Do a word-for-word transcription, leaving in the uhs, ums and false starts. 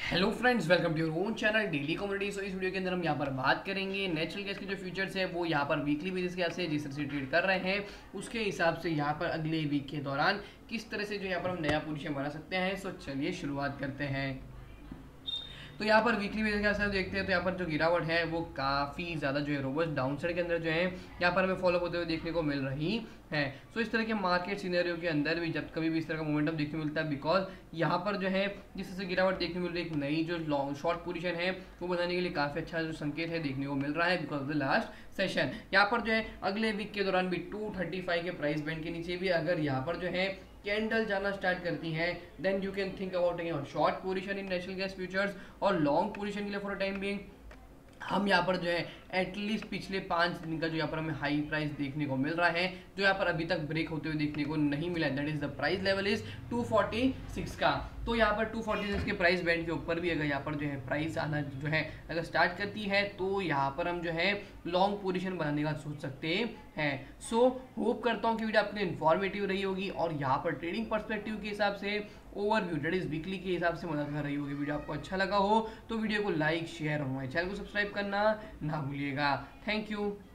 Hello friends, welcome to your own channel daily comedy. So इस video के अंदर हम यहाँ पर बात करेंगे नेचुरल गैस के जो फ्यूचर्स है वो यहाँ पर वीकली बेसिस के से जिस तरह से ट्रेड कर रहे हैं उसके हिसाब से यहाँ पर अगले वीक के दौरान किस तरह से जो यहाँ पर हम नया पोजीशन बना सकते हैं। सो चलिए शुरुआत करते हैं। तो यहाँ पर वीकली बेसिस के हिसाब से देखते हैं तो यहाँ पर जो गिरावट है वो काफ़ी ज़्यादा जो है रोबस्ट डाउन साइड के अंदर जो है यहाँ पर हमें फॉलो होते हुए देखने को मिल रही है। सो इस तरह के मार्केट सिनेरियो के अंदर भी जब कभी भी इस तरह का मोमेंटम देखने को मिलता है, बिकॉज यहाँ पर जो है जिस तरह से गिरावट देखने को मिल रही है, एक नई जो लॉन्ग शॉर्ट पोजीशन है वो बनाने के लिए काफ़ी अच्छा जो संकेत है देखने को मिल रहा है because of the last session. यहाँ पर जो है अगले वीक के दौरान भी टू थर्टी फाइव के प्राइस बैंड के नीचे भी अगर यहाँ पर जो है कैंडल जाना स्टार्ट करती हैं, then you can think about taking short position in natural gas futures और लॉन्ग पोजीशन के लिए फॉर टाइम बीइंग हम यहाँ पर जो है एटलीस्ट पिछले पाँच दिन का जो यहाँ पर हमें हाई प्राइस देखने को मिल रहा है जो यहाँ पर अभी तक ब्रेक होते हुए देखने को नहीं मिला है, that is the price level is two forty six का। तो यहाँ पर टू फोर्टी सिक्स के प्राइस बैंड के ऊपर भी अगर यहाँ पर जो है प्राइस आना जो है अगर स्टार्ट करती है तो यहाँ पर हम जो है लॉन्ग पोजीशन बनाने का सोच सकते हैं। सो होप करता हूँ कि वीडियो आपके लिए इन्फॉर्मेटिव रही होगी और यहाँ पर ट्रेडिंग पर्सपेक्टिव के हिसाब से ओवरव्यू दैट इज वीकली के हिसाब से मदद कर रही होगी। वीडियो आपको अच्छा लगा हो तो वीडियो को लाइक शेयर और हमारे चैनल को सब्सक्राइब करना ना भूलिएगा। Thank you.